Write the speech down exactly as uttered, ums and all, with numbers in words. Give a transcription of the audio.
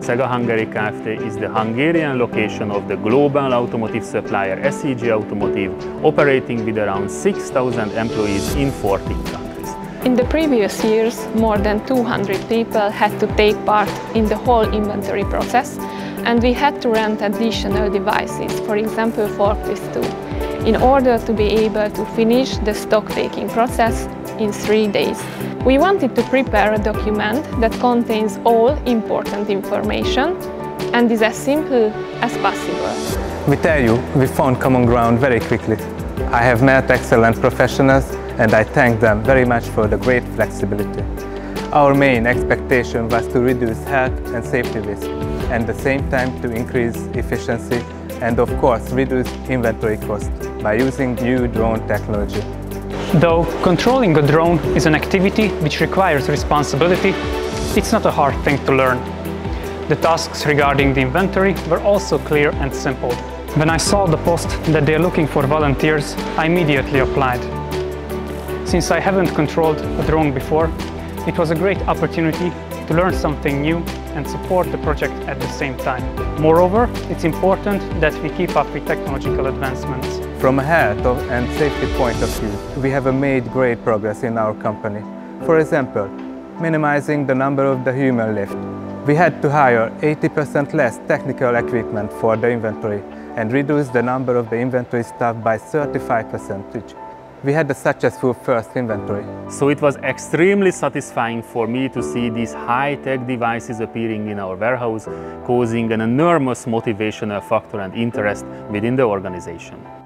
S E G A Hungary Kft. Is the Hungarian location of the global automotive supplier S E G Automotive, operating with around six thousand employees in fourteen countries. In the previous years, more than two hundred people had to take part in the whole inventory process, and we had to rent additional devices, for example forklifts too, in order to be able to finish the stock-taking process in three days. We wanted to prepare a document that contains all important information and is as simple as possible. With Aeriu, we found common ground very quickly. I have met excellent professionals and I thank them very much for the great flexibility. Our main expectation was to reduce health and safety risk, and at the same time to increase efficiency and of course reduce inventory cost by using new drone technology. Though controlling a drone is an activity which requires responsibility, it's not a hard thing to learn. The tasks regarding the inventory were also clear and simple. When I saw the post that they are looking for volunteers, I immediately applied. Since I haven't controlled a drone before, it was a great opportunity to learn something new and support the project at the same time. Moreover, it's important that we keep up with technological advancements. From a health and safety point of view, we have made great progress in our company. For example, minimizing the number of the human lift. We had to hire eighty percent less technical equipment for the inventory and reduce the number of the inventory staff by thirty-five percent. We had a successful first inventory. So it was extremely satisfying for me to see these high-tech devices appearing in our warehouse, causing an enormous motivational factor and interest within the organization.